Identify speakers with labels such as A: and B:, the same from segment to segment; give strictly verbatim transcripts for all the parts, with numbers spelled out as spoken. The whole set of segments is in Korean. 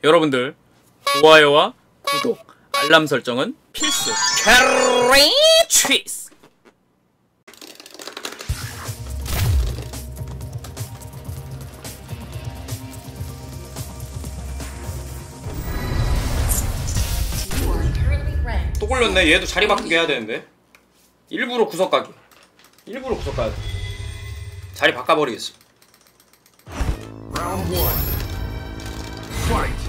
A: 여러분들 좋아요와 구독, 알람 설정은 필수. 캐리 취스. 또 걸렸네. 얘도 자리 바꾸게 해야 되는데. 일부러 구석 가기. 일부러 구석 가야 돼. 자리 바꿔버리겠어.
B: Round one. Fight.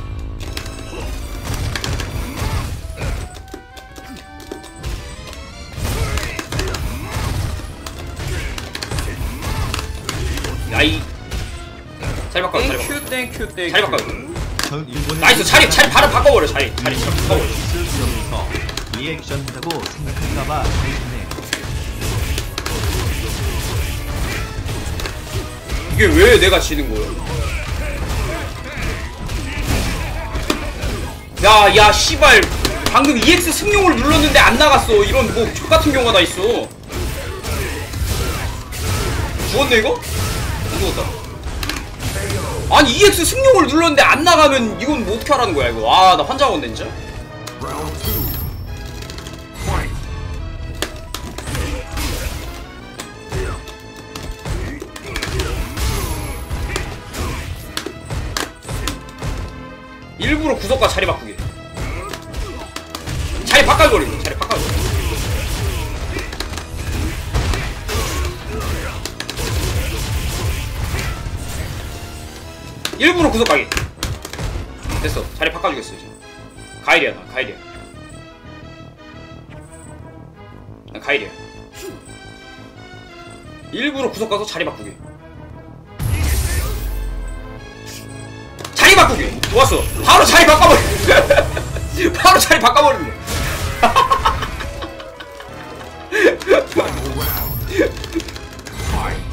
A: 야이. 자리 바꿔. 자리 바꿔.
C: 땡큐 땡큐 땡큐.
A: 자리 바꿔.
D: 전 일본의
A: 나이스. 자리 자리 바로 바꿔버려. 자리 자리 자리 바꿔버려.
D: 수영에서 리액션이라고 생각할까봐 조심해.
A: 이게 왜 내가 지는 거야? 야, 야, 씨발. 방금 이엑스 승용을 눌렀는데 안 나갔어. 이런 뭐 X같은 경우가 다 있어. 죽었네 이거? 안 죽었다. 아니 이엑스 승용을 눌렀는데 안 나가면 이건 뭐 어떻게 하라는 거야 이거. 아, 나 환장하겠네 진짜.
B: Round two. Fight.
A: 일부러 구석과 자리 바꾸기. 자리 바꿔버리고. 자리 바꿔버리고. 일부러 구석 가기. 됐어. 자리 바꿔주겠어 지금. 가일이야 나. 가일이야. 난 가일이야. 일부러 구석 가서 자리 바꾸기. 자리 바꾸기! 좋았어. 바로 자리 바꿔버려. 바로 자리 바꿔버리는 거야.
B: Final round. Fight.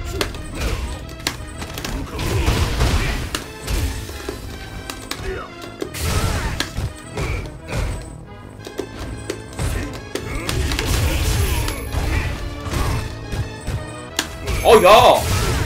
A: 어, 야!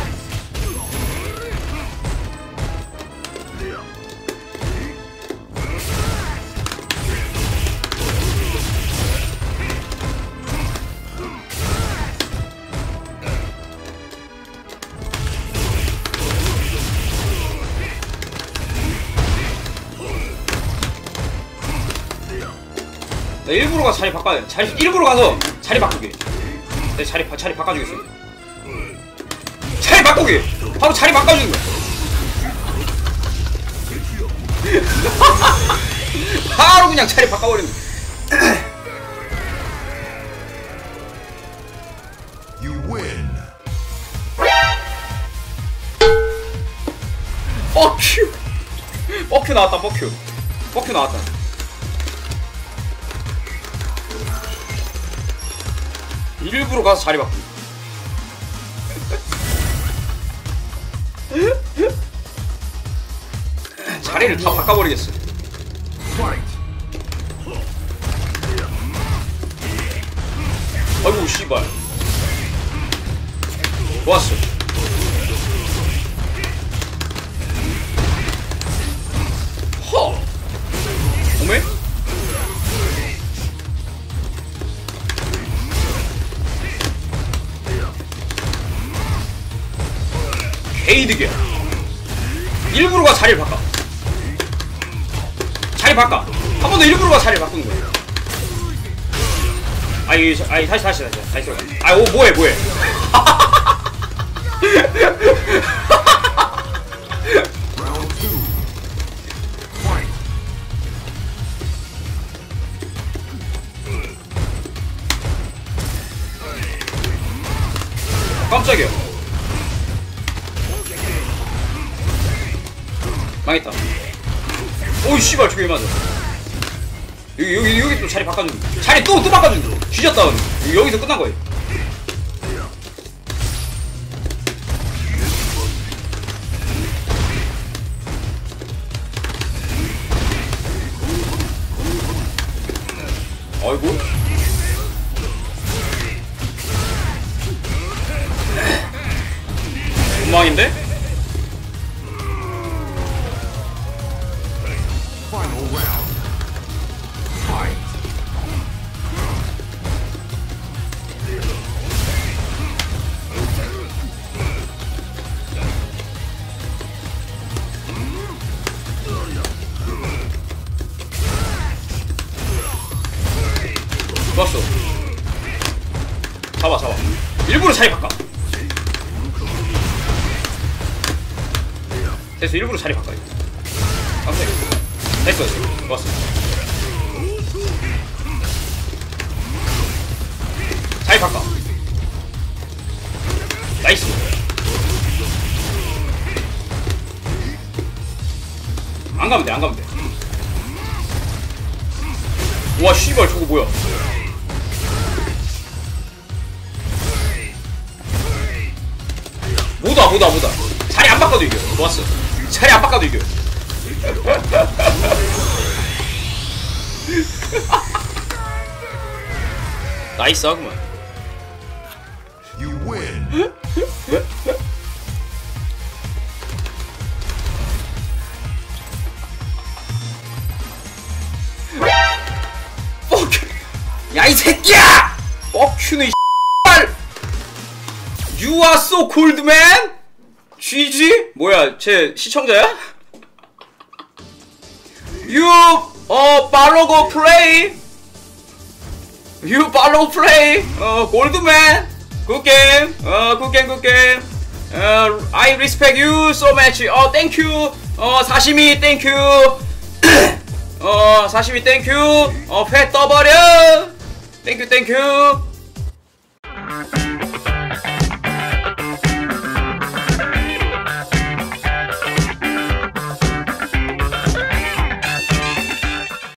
A: 나 일부러 가서 자리 바꿔야 돼. 자리, 일부러 가서 자리 바꾸기. 내 자리, 바, 자리 바꿔주겠어. 자리 바꾸기! 바로 자리 바꿔주는 거야. 바로 그냥 자리 바꿔버리는 거야.
B: You win.
A: 뻑큐! 뻑큐 나왔다, 뻑큐. 뻑큐 나왔다. 일부러 가서 자리 바꾸기. 자리를 다 바꿔버리겠어.
B: Fight.
A: 아이고 씨발. 좋았어. 허! 오메? 게이득이야. 일부러 가 자리를 바꿔. 자리 바꿔. 한 번 더 일부러 가 자리를 바꾸는 거야. 아이, 아이, 다시, 다시, 다시, 다시. 아, 오, 뭐해, 뭐해.
B: Round two. Fight.
A: 깜짝이야. 망했다. 오이 씨발 저게 왜 맞아. 여기 여기 여기 또 자리 바꿔준. 자리 또 또 바꿔준. 뒤졌다. 여기, 여기서 끝난 거야. 아이고. 엉망인데?
B: round. Fight.
A: 좋았어. 잡아 잡아. 일부러 자리 바꿔. 됐어. 일부러 자리 바꿔. 깜짝이야. 됐어 됐어. 좋았어. 자리 바꿔. 나이스. 안 가면 돼, 안 가면 돼. 와, 씨발, 저거 뭐야. 뭐다, 뭐다, 뭐다. 자리 안 바꿔도 이겨. 좋았어. 자리 안 바꿔도 이겨. 나이스 하구만.
B: You win.
A: 야, 이 새끼야! 뻑큐는 이 씨발! You are so cold, man? 지지? 뭐야, 쟤 시청자야? You, 어, 팔로우 플레이. You follow play. 어, 골드맨. Good game. 어, good game, good game. 어, I respect you so much. 어, thank you. 어, 사시미, thank you. 어, 사시미, thank you. 어, 회 떠버려. Thank you, thank you.